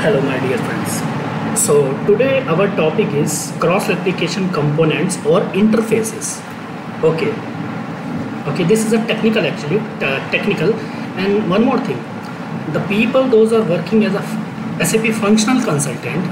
Hello my dear friends. So today our topic is cross replication components or interfaces. Okay. Okay, this is a technical actually, technical. And one more thing, the people those are working as a SAP functional consultant,